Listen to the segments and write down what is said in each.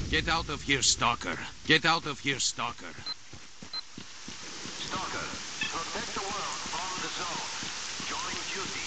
Get out of here, Stalker. Get out of here, Stalker. Stalker, protect the world from the zone. Join duty.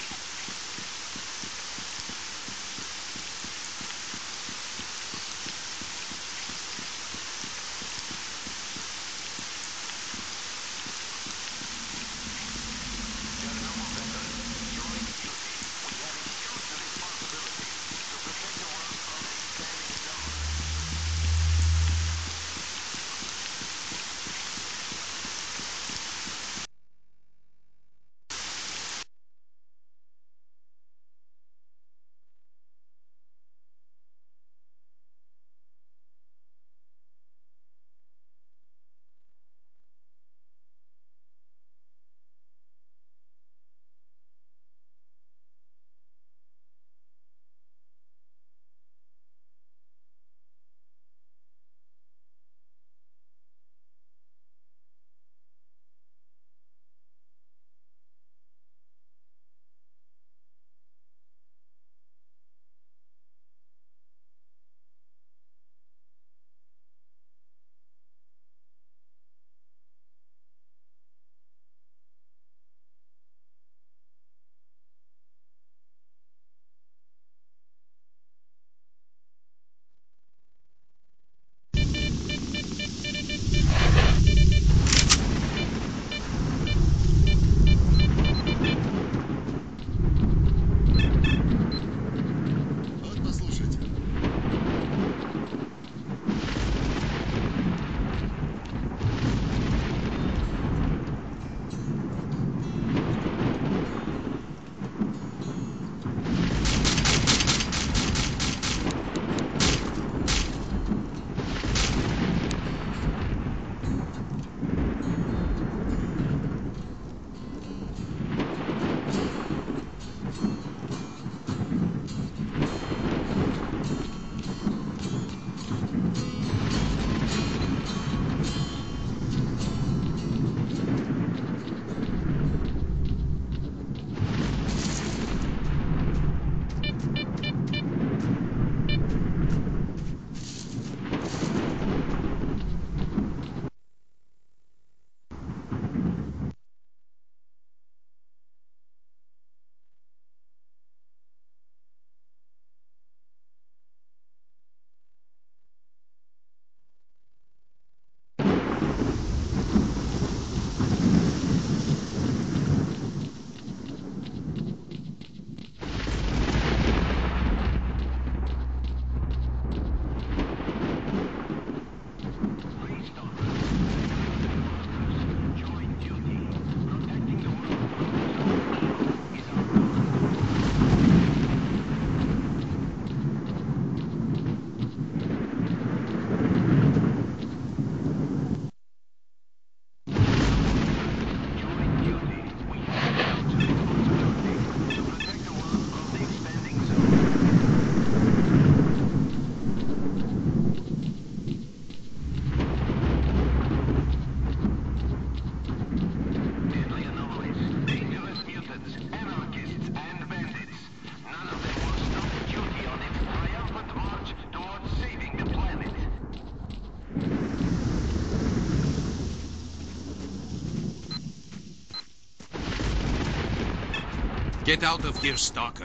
Get out of here, Stalker.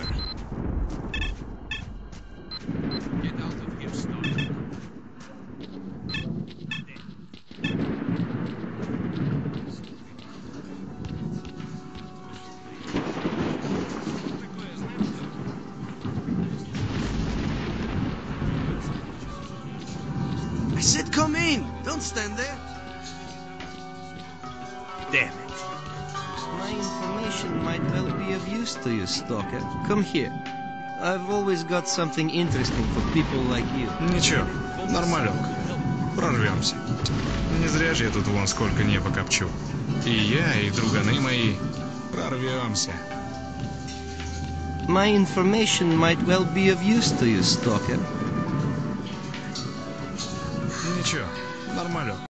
Get out of here, Stalker. I said come in! Don't stand there! Damn it. My information might well be of use to you, Stalker. Come here. I've always got something interesting for people like you. Ничего, нормалек. Прорвемся. Не зря же я тут вон сколько неба копчу. И я, и друганы мои. Прорвемся. My information might well be of use to you, Stalker. Ничего, нормалек.